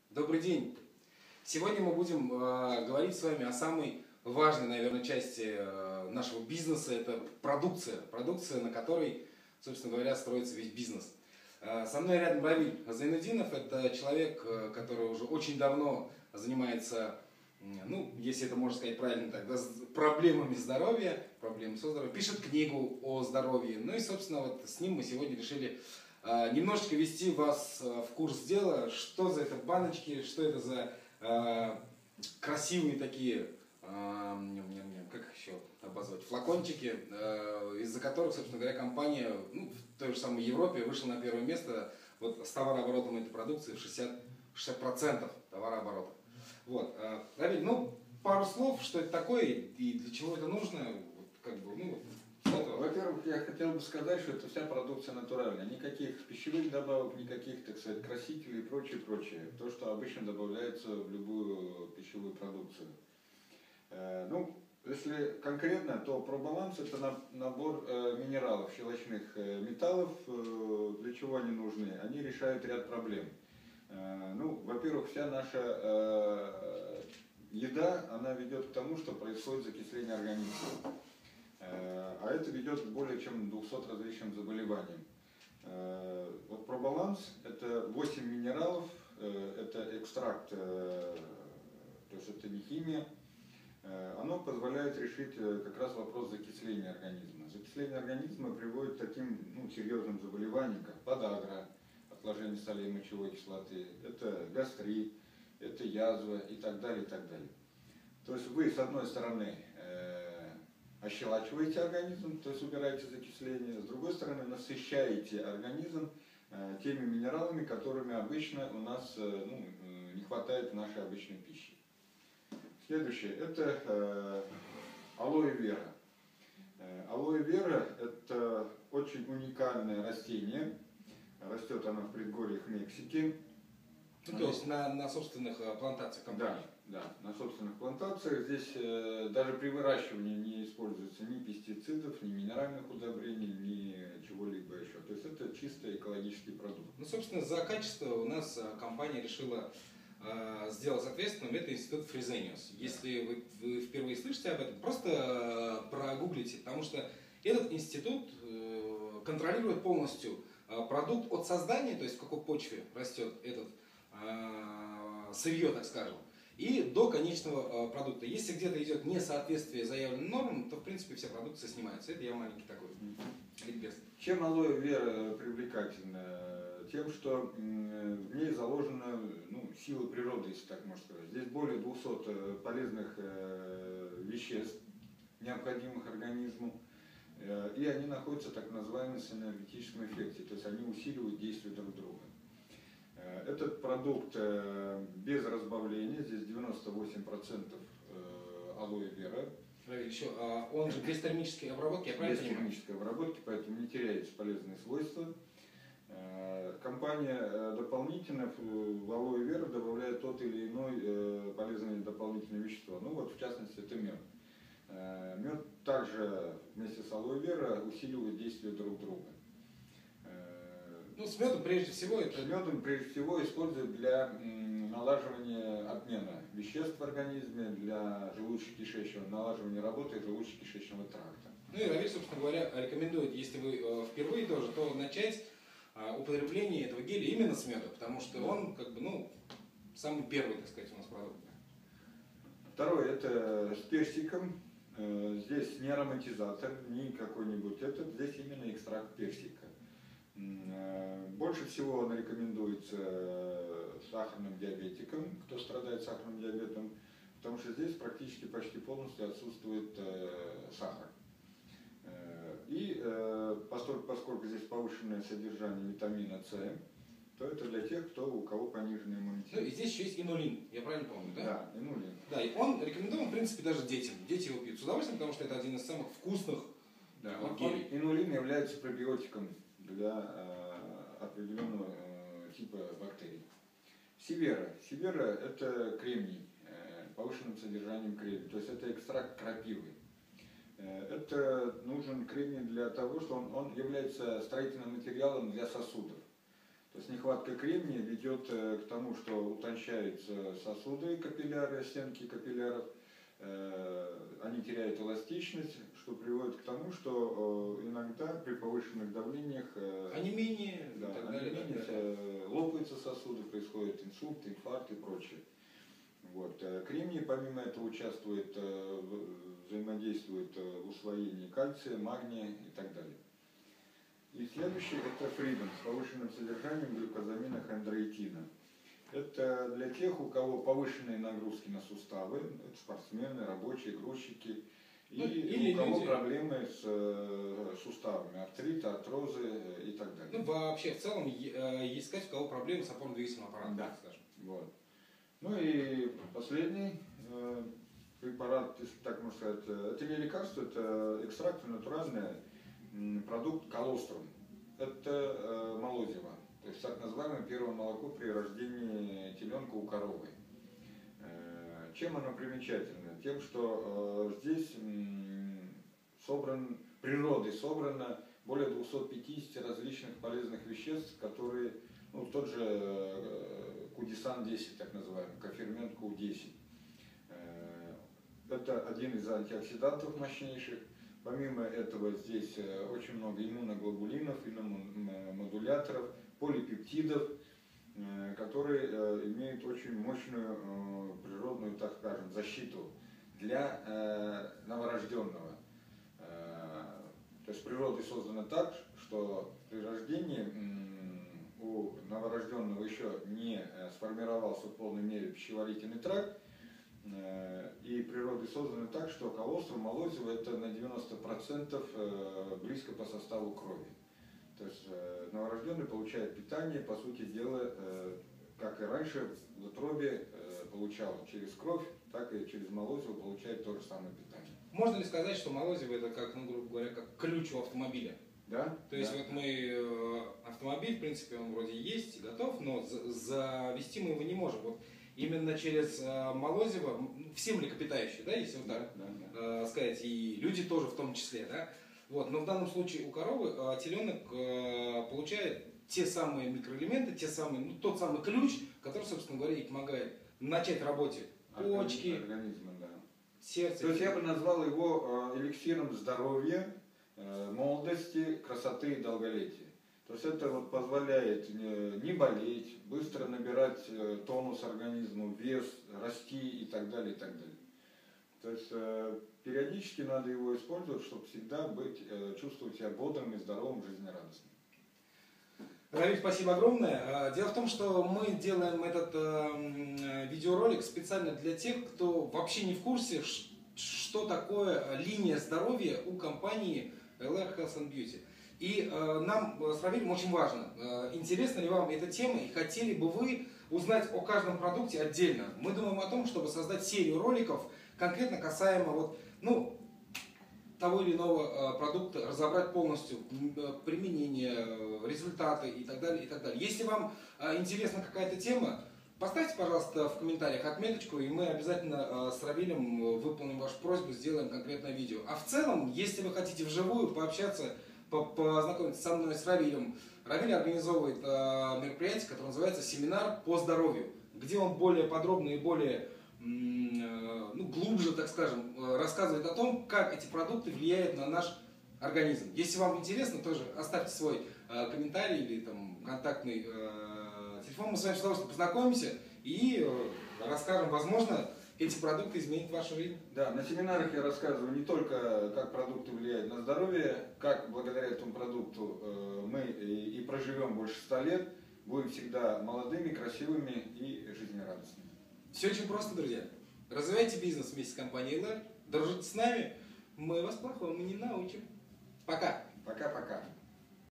Добрый день! Сегодня мы будем говорить с вами о самой важной, наверное, части нашего бизнеса. Это продукция. Продукция, на которой, собственно говоря, строится весь бизнес. Со мной рядом Равиль Зайнудинов. Это человек, который уже очень давно занимается, ну, если это можно сказать правильно, тогда проблемами здоровья, проблемами со здоровьем. Пишет книгу о здоровье. Ну и, собственно, вот с ним мы сегодня решили немножечко ввести вас в курс дела, что за это баночки, что это за красивые такие, как их еще обозвать, флакончики, из-за которых, собственно говоря, компания в той же самой Европе вышла на первое место вот, с товарооборотом этой продукции в 60% товарооборота. Вот. Равиль, ну, пару слов, что это такое и для чего это нужно, вот, как бы, ну, во-первых, я хотел бы сказать, что это вся продукция натуральная. Никаких пищевых добавок, никаких, так сказать, красителей и прочее. То, что обычно добавляется в любую пищевую продукцию. Ну, если конкретно, то ProBalance — это набор минералов, щелочных металлов. Для чего они нужны? Они решают ряд проблем. Ну, во-первых, вся наша еда, она ведет к тому, что происходит закисление организма. А это ведет к более чем 200 различным заболеваниям. Вот ProBalance — это 8 минералов, это экстракт, то есть это не химия. Оно позволяет решить как раз вопрос закисления организма. Закисление организма приводит к таким серьезным заболеваниям, как подагра, отложение солей мочевой кислоты, это гастрит, это язва и так далее, и так далее. То есть вы, с одной стороны, ощелачиваете организм, то есть убираете закисление, с другой стороны насыщаете организм теми минералами, которыми обычно у нас не хватает в нашей обычной пище. Следующее – это алоэ вера. Алоэ вера – это очень уникальное растение, растет оно в предгорьях Мексики. Ну, то есть на собственных плантациях компании. Да, на собственных плантациях. Здесь даже при выращивании не используется ни пестицидов, ни минеральных удобрений, ни чего-либо еще. То есть это чисто экологический продукт. Ну, собственно, за качество у нас компания решила сделать соответственным. Это институт Fresenius. Если вы впервые слышите об этом, просто прогуглите, потому что этот институт контролирует полностью продукт от создания, то есть в какой почве растет этот сырье, так скажем, и до конечного продукта. Если где-то идет несоответствие заявленным нормам, то в принципе вся продукция снимается. Это я маленький такой ликбез. Чем алоэ вера привлекательна? Тем, что в ней заложена сила природы, если так можно сказать. Здесь более 200 полезных веществ, необходимых организму, и они находятся в так называемом синергетическом эффекте, то есть они усиливают действие друг друга. Этот продукт без разбавления, здесь 98% алоэ вера. Еще, он же без термической обработки, я правильно понимаю? Без термической обработки, поэтому не теряются полезные свойства. Компания дополнительно в алоэ вера добавляет тот или иной полезное дополнительное вещество. Ну вот в частности это мед. Мед также вместе с алоэ вера усиливает действие друг друга. Ну, с медом прежде всего это... С медом прежде всего используют для налаживания обмена веществ в организме, для желудочно-кишечного, налаживания работы желудочно-кишечного тракта. Ну и Равиль, собственно говоря, рекомендует, если вы впервые тоже, то начать употребление этого геля именно с меда, потому что он, как бы, самый первый, так сказать, у нас продукт. Второе, это с персиком. Здесь не ароматизатор, не какой-нибудь этот, здесь именно экстракт персика. Больше всего он рекомендуется сахарным диабетикам, кто страдает сахарным диабетом, потому что здесь практически почти полностью отсутствует сахар. И поскольку здесь повышенное содержание витамина С, то это для тех, у кого пониженный иммунитет. Ну и здесь еще есть инулин, я правильно помню, да? Да, инулин. Да, и он рекомендован, в принципе, даже детям. Дети его пьют с удовольствием, потому что это один из самых вкусных гелей. Инулин является пробиотиком для определенного типа бактерий. Севера. Севера – это кремний, повышенным содержанием кремния, то есть это экстракт крапивы. Это нужен кремний для того, что он является строительным материалом для сосудов. То есть нехватка кремния ведет к тому, что утончается истончаются сосуды, капилляры, стенки капилляров, они теряют эластичность, что приводит к тому, что иногда при повышенных давлениях онемение, да, и так далее, лопаются сосуды, происходит инсульт, инфаркт и прочее. Вот. Кремний помимо этого участвует, взаимодействует в усвоении кальция, магния и так далее. И следующий это фридом с повышенным содержанием глюкозамина хондроитина. Это для тех, у кого повышенные нагрузки на суставы, это спортсмены, рабочие, грузчики, и у кого люди, проблемы с суставами, артриты, артрозы и так далее. Ну вообще в целом есть сказать, у кого проблемы с опорно-двигательным аппаратом, да. скажем. Вот. Ну и последний препарат, если так можно сказать, это не лекарство, это экстракт натуральный продукт колострум. Это молозиво. То есть так называемое первое молоко при рождении теленка у коровы. Чем оно примечательно? Тем, что здесь природой собрано более 250 различных полезных веществ, которые, ну, тот же Кудисан-10, так называемый, кофермент Q10. Это один из антиоксидантов мощнейших. Помимо этого здесь очень много иммуноглобулинов, иммуномодуляторов, полипептидов, которые имеют очень мощную природную, так скажем, защиту для новорожденного. То есть природой создано так, что при рождении у новорожденного еще не сформировался в полной мере пищеварительный тракт, и природой создано так, что колострум, молозиво это на 90% близко по составу крови. То есть новорожденный получает питание, по сути дела, как и раньше в утробе получал через кровь, так и через молозиво получает то же самое питание. Можно ли сказать, что молозиво это как, ну, грубо говоря, как ключ у автомобиля? Да. То есть вот мы, автомобиль, в принципе, он вроде есть, готов, но завести мы его не можем. Вот именно через молозиво, все млекопитающие, да, если вот так сказать, и люди тоже в том числе, да. Вот, но в данном случае у коровы теленок получает те самые микроэлементы, те самые, ну, тот самый ключ, который, собственно говоря, и помогает начать работе почки, организма, да. сердце. То есть я бы назвал его эликсиром здоровья, молодости, красоты и долголетия. То есть это вот позволяет не болеть, быстро набирать тонус организму, вес, расти и так далее, и так далее. То есть периодически надо его использовать, чтобы всегда чувствовать себя бодрым и здоровым, жизнерадостным. Равиль, спасибо огромное. Дело в том, что мы делаем этот видеоролик специально для тех, кто вообще не в курсе, что такое линия здоровья у компании LR Health and Beauty. И нам с Равилем очень важно, интересна ли вам эта тема и хотели бы вы узнать о каждом продукте отдельно. Мы думаем о том, чтобы создать серию роликов, конкретно касаемо вот, ну, того или иного продукта, разобрать полностью применение, результаты и так далее, и так далее. Если вам интересна какая-то тема, поставьте, пожалуйста, в комментариях отметочку, и мы обязательно с Равилем выполним вашу просьбу, сделаем конкретное видео. А в целом, если вы хотите вживую пообщаться, познакомиться со мной, с Равилем, Равиль организовывает мероприятие, которое называется «Семинар по здоровью», где он более подробно и более глубже, так скажем, рассказывает о том, как эти продукты влияют на наш организм. Если вам интересно, тоже оставьте свой комментарий или там контактный телефон, мы с вами с удовольствием познакомимся и расскажем, возможно, эти продукты изменят вашу жизнь. Да, на семинарах я рассказываю не только, как продукты влияют на здоровье, как благодаря этому продукту мы и проживем больше 100 лет, будем всегда молодыми, красивыми и жизнерадостными. Все очень просто, друзья. Развивайте бизнес вместе с компанией LR, дружите с нами, мы вас плохому не научим. Пока. Пока-пока.